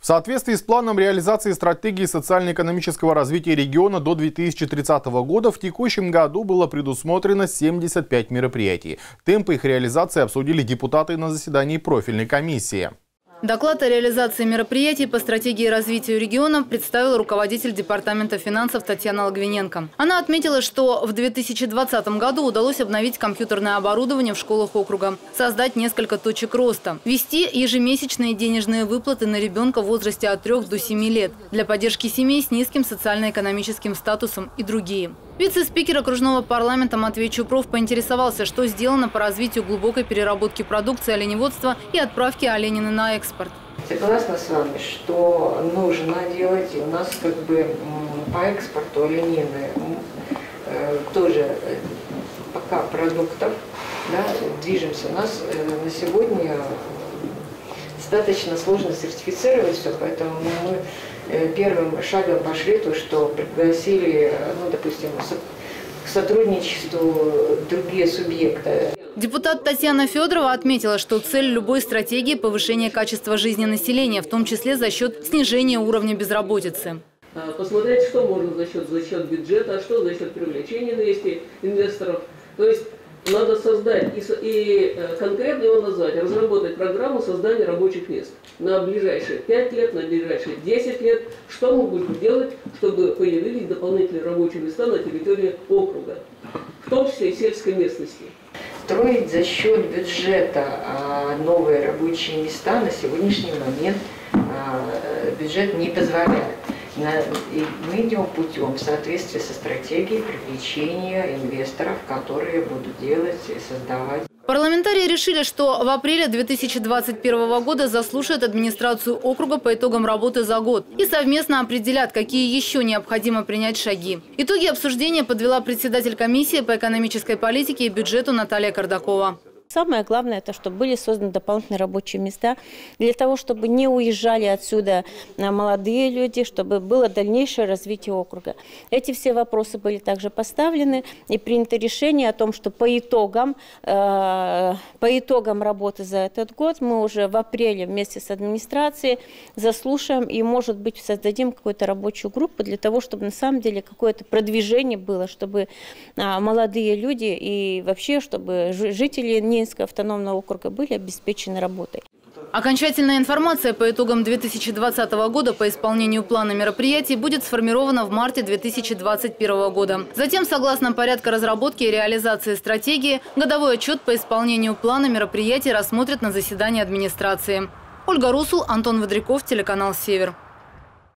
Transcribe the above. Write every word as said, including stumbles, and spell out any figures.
В соответствии с планом реализации стратегии социально-экономического развития региона до две тысячи тридцатого года в текущем году было предусмотрено семьдесят пять мероприятий. Темпы их реализации обсудили депутаты на заседании профильной комиссии. Доклад о реализации мероприятий по стратегии развития региона представил руководитель департамента финансов Татьяна Логвиненко. Она отметила, что в две тысячи двадцатом году удалось обновить компьютерное оборудование в школах округа, создать несколько точек роста, ввести ежемесячные денежные выплаты на ребенка в возрасте от трёх до семи лет для поддержки семей с низким социально-экономическим статусом и другие. Вице-спикер окружного парламента Матвей Чупров поинтересовался, что сделано по развитию глубокой переработки продукции оленеводства и отправки оленины на экспорт. Согласна с вами, что нужно делать, и у нас как бы по экспорту оленины тоже пока продуктов, да, движемся. У нас на сегодня достаточно сложно сертифицировать все, поэтому мы первым шагом пошли то, что пригласили, ну, допустим, к сотрудничеству другие субъекты. Депутат Татьяна Федорова отметила, что цель любой стратегии – повышение качества жизни населения, в том числе за счет снижения уровня безработицы. Посмотреть, что можно за счет, за счет бюджета, а что за счет привлечения инвесторов. То есть надо создать и, и конкретно его назвать, разработать программу создания рабочих мест на ближайшие пять лет, на ближайшие десять лет. Что мы будем делать, чтобы появились дополнительные рабочие места на территории округа, в том числе и сельской местности. Строить за счет бюджета новые рабочие места на сегодняшний момент бюджет не позволяет. И мы идем путем в соответствии со стратегией привлечения инвесторов, которые будут делать и создавать. Парламентарии решили, что в апреле две тысячи двадцать первого года заслушают администрацию округа по итогам работы за год и совместно определят, какие еще необходимо принять шаги. Итоги обсуждения подвела председатель комиссии по экономической политике и бюджету Наталья Кардакова. Самое главное, это чтобы были созданы дополнительные рабочие места для того, чтобы не уезжали отсюда молодые люди, чтобы было дальнейшее развитие округа. Эти все вопросы были также поставлены и принято решение о том, что по итогам, э, по итогам работы за этот год мы уже в апреле вместе с администрацией заслушаем и, может быть, создадим какую-то рабочую группу для того, чтобы на самом деле какое-то продвижение было, чтобы э, молодые люди и вообще, чтобы жители не автономного округа были обеспечены работой. Окончательная информация по итогам две тысячи двадцатого года по исполнению плана мероприятий будет сформирована в марте две тысячи двадцать первого года. Затем, согласно порядка разработки и реализации стратегии, годовой отчет по исполнению плана мероприятий рассмотрят на заседании администрации. Ольга Русул, Антон Водряков, телеканал «Север».